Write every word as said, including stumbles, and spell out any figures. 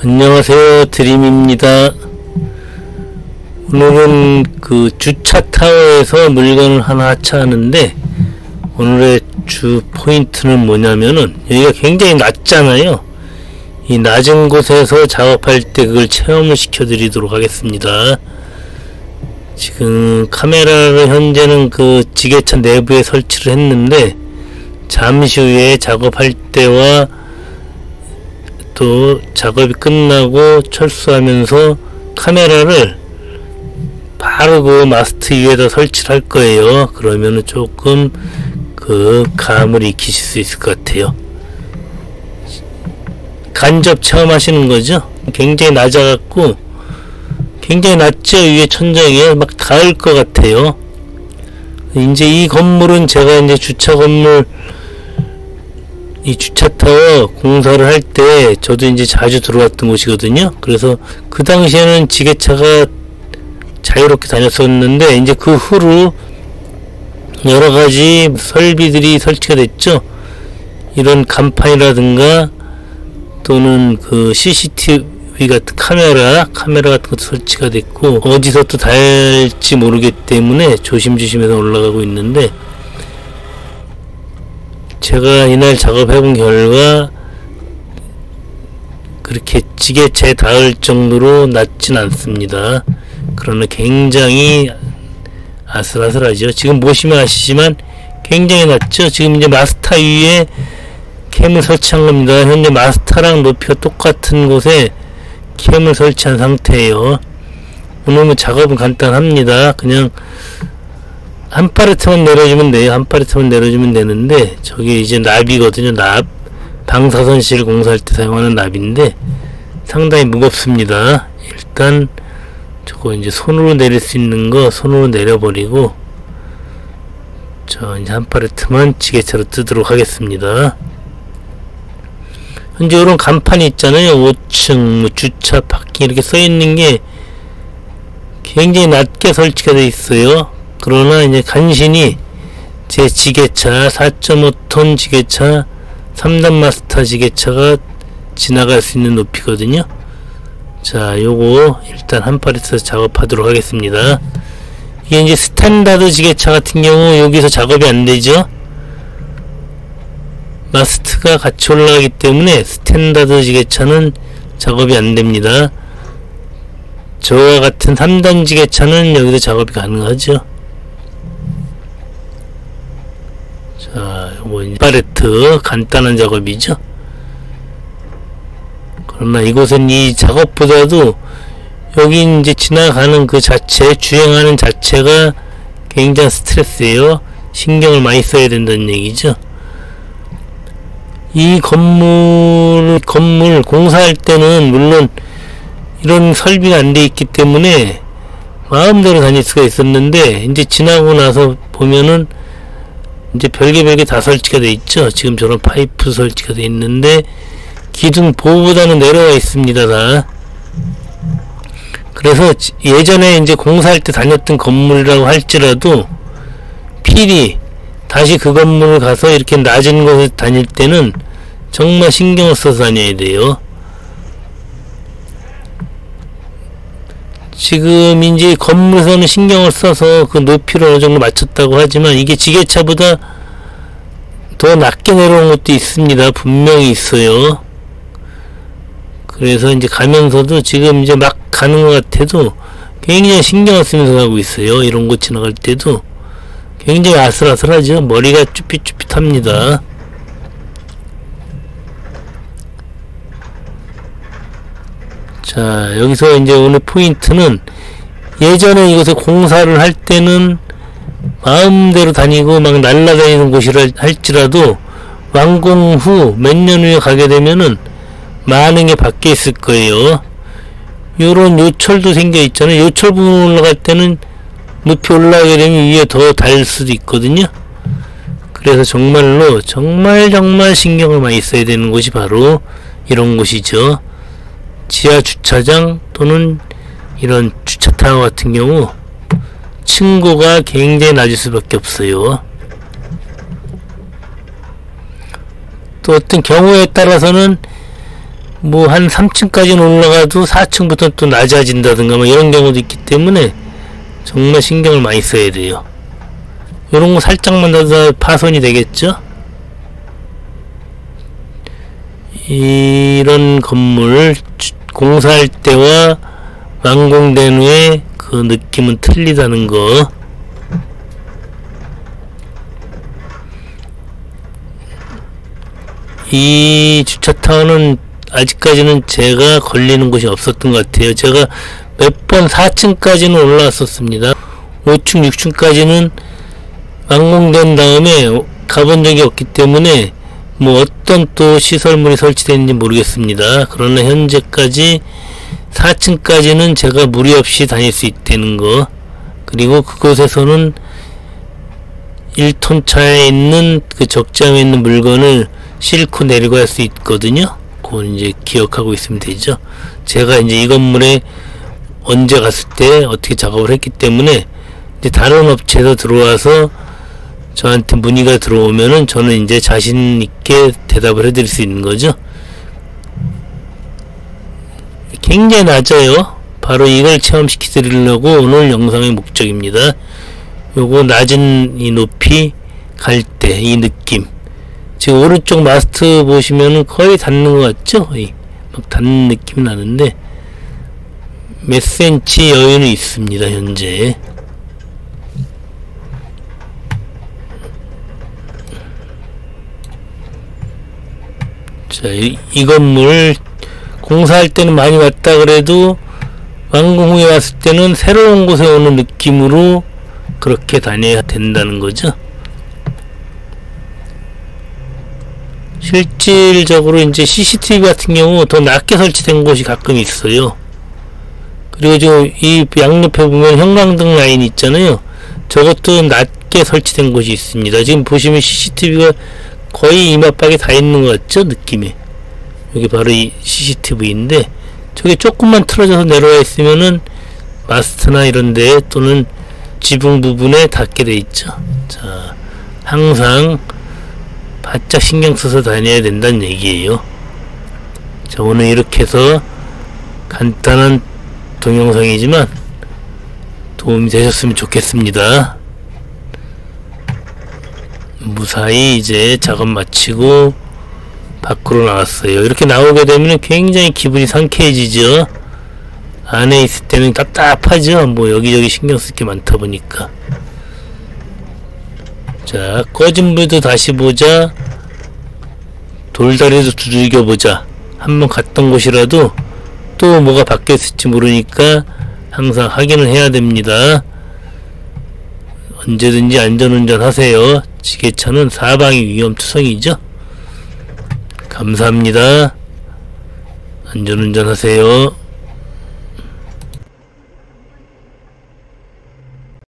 안녕하세요, 드림입니다. 오늘은 그 주차타워에서 물건을 하나 하차하는데, 오늘의 주 포인트는 뭐냐면은 여기가 굉장히 낮잖아요. 이 낮은 곳에서 작업할 때 그걸 체험을 시켜 드리도록 하겠습니다. 지금 카메라를 현재는 그 지게차 내부에 설치를 했는데, 잠시 후에 작업할 때와 또 작업이 끝나고 철수하면서 카메라를 바로 그 마스트 위에다 설치를 할 거예요. 그러면은 조금 그 감을 익히실 수 있을 것 같아요. 간접 체험하시는 거죠. 굉장히 낮아갖고 굉장히 낮죠. 위에 천장에 막 닿을 것 같아요. 이제 이 건물은 제가 이제 주차 건물 이 주차타워 공사를 할 때 저도 이제 자주 들어왔던 곳이거든요. 그래서 그 당시에는 지게차가 자유롭게 다녔었는데, 이제 그 후로 여러 가지 설비들이 설치가 됐죠. 이런 간판이라든가 또는 그 씨씨티비 같은 카메라, 카메라 같은 것도 설치가 됐고, 어디서 또 닿을지 모르기 때문에 조심조심해서 올라가고 있는데, 제가 이날 작업해본 결과 그렇게 지게차에 닿을 정도로 낮진 않습니다. 그러나 굉장히 아슬아슬하죠. 지금 보시면 아시지만 굉장히 낮죠. 지금 이제 마스터 위에 캠을 설치한 겁니다. 현재 마스터랑 높이가 똑같은 곳에 캠을 설치한 상태예요. 오늘 작업은 간단합니다. 그냥 한 파레트만 내려주면 돼요. 한 파레트만 내려주면 되는데, 저게 이제 납이거든요. 납. 방사선실 공사할 때 사용하는 납인데 상당히 무겁습니다. 일단 저거 이제 손으로 내릴 수 있는 거 손으로 내려버리고, 저 이제 한 파레트만 지게차로 뜨도록 하겠습니다. 현재 이런 간판이 있잖아요. 오 층 뭐 주차 파킹 이렇게 써있는 게 굉장히 낮게 설치가 되어 있어요. 그러나 이제 간신히 제 지게차 사 점 오 톤 지게차 삼 단 마스터 지게차가 지나갈 수 있는 높이거든요. 자, 요거 일단 한 파레트에서 작업하도록 하겠습니다. 이게 이제 스탠다드 지게차 같은 경우 여기서 작업이 안 되죠. 마스트가 같이 올라가기 때문에 스탠다드 지게차는 작업이 안 됩니다. 저와 같은 삼 단 지게차는 여기서 작업이 가능하죠. 자, 요거 이제 파레트 간단한 작업이죠. 그러나 이곳은 이 작업보다도 여기 이제 지나가는 그 자체, 주행하는 자체가 굉장히 스트레스예요. 신경을 많이 써야 된다는 얘기죠. 이 건물, 건물 공사할 때는 물론 이런 설비가 안 돼 있기 때문에 마음대로 다닐 수가 있었는데, 이제 지나고 나서 보면은 이제 별개 별개 다 설치가 돼 있죠. 지금 저런 파이프 설치가 돼 있는데 기둥 보호보다는 내려와 있습니다, 다. 그래서 예전에 이제 공사할 때 다녔던 건물이라고 할지라도 필히 다시 그 건물을 가서 이렇게 낮은 곳에 다닐 때는 정말 신경을 써서 다녀야 돼요. 지금 이제 건물에서는 신경을 써서 그 높이를 어느 정도 맞췄다고 하지만, 이게 지게차보다 더 낮게 내려온 것도 있습니다. 분명히 있어요. 그래서 이제 가면서도 지금 이제 막 가는 것 같아도 굉장히 신경을 쓰면서 가고 있어요. 이런 곳 지나갈 때도 굉장히 아슬아슬하죠. 머리가 쭈삣쭈삣합니다. 자, 여기서 이제 오늘 포인트는, 예전에 이곳에 공사를 할 때는 마음대로 다니고 막 날아다니는 곳이라 할지라도 완공 후 몇 년 후에 가게 되면은 많은 게 바뀌어 있을 거예요. 요런 요철도 생겨 있잖아요. 요철 부분 올라갈 때는 높이 올라가게 되면 위에 더 닿을 수도 있거든요. 그래서 정말로 정말 정말 신경을 많이 써야 되는 곳이 바로 이런 곳이죠. 지하 주차장 또는 이런 주차타워 같은 경우 층고가 굉장히 낮을 수밖에 없어요. 또 어떤 경우에 따라서는 뭐 한 삼 층까지는 올라가도 사 층부터 또 낮아진다든가 뭐 이런 경우도 있기 때문에 정말 신경을 많이 써야 돼요. 요런 거 살짝만 더 파손이 되겠죠? 이런 건물 공사할 때와 완공된 후에 그 느낌은 틀리다는 거. 이 주차타워는 아직까지는 제가 걸리는 곳이 없었던 것 같아요. 제가 몇 번 사 층까지는 올라왔었습니다. 오 층, 육 층까지는 완공된 다음에 가본 적이 없기 때문에 뭐 어떤 또 시설물이 설치되어 있는지 모르겠습니다. 그러나 현재까지 사 층까지는 제가 무리 없이 다닐 수 있다는 거, 그리고 그곳에서는 일 톤 차에 있는 그 적재함에 있는 물건을 싣고 내려갈 수 있거든요. 그건 이제 기억하고 있으면 되죠. 제가 이제 이 건물에 언제 갔을 때 어떻게 작업을 했기 때문에 이제 다른 업체에서 들어와서 저한테 문의가 들어오면은 저는 이제 자신 있게 대답을 해드릴 수 있는 거죠. 굉장히 낮아요. 바로 이걸 체험시켜 드리려고 오늘 영상의 목적입니다. 요거 낮은 이 높이 갈 때 이 느낌. 지금 오른쪽 마스트 보시면은 거의 닿는 것 같죠? 거의 막 닿는 느낌이 나는데 몇 센치 여유는 있습니다. 현재. 자, 이, 이 건물 공사할 때는 많이 왔다 그래도 완공 후에 왔을 때는 새로운 곳에 오는 느낌으로 그렇게 다녀야 된다는 거죠. 실질적으로 이제 씨씨티비 같은 경우 더 낮게 설치된 곳이 가끔 있어요. 그리고 저 이 양옆에 보면 형광등 라인 있잖아요. 저것도 낮게 설치된 곳이 있습니다. 지금 보시면 씨씨티비가 거의 이마박에 다 있는 것 같죠? 느낌이. 여기 바로 이 씨씨티비인데 저게 조금만 틀어져서 내려와 있으면은 마스트나 이런데 또는 지붕 부분에 닿게 돼 있죠. 자, 항상 바짝 신경 써서 다녀야 된다는 얘기예요. 자, 오늘 이렇게 해서 간단한 동영상이지만 도움이 되셨으면 좋겠습니다. 무사히 이제 작업 마치고 밖으로 나왔어요. 이렇게 나오게 되면 굉장히 기분이 상쾌해지죠. 안에 있을 때는 답답하죠. 뭐 여기저기 신경 쓸 게 많다 보니까. 자, 꺼진 불도 다시 보자. 돌다리도 두들겨 보자. 한번 갔던 곳이라도 또 뭐가 바뀌었을지 모르니까 항상 확인을 해야 됩니다. 언제든지 안전운전 하세요. 지게차는 사방이 위험투성이죠. 감사합니다. 안전운전 하세요.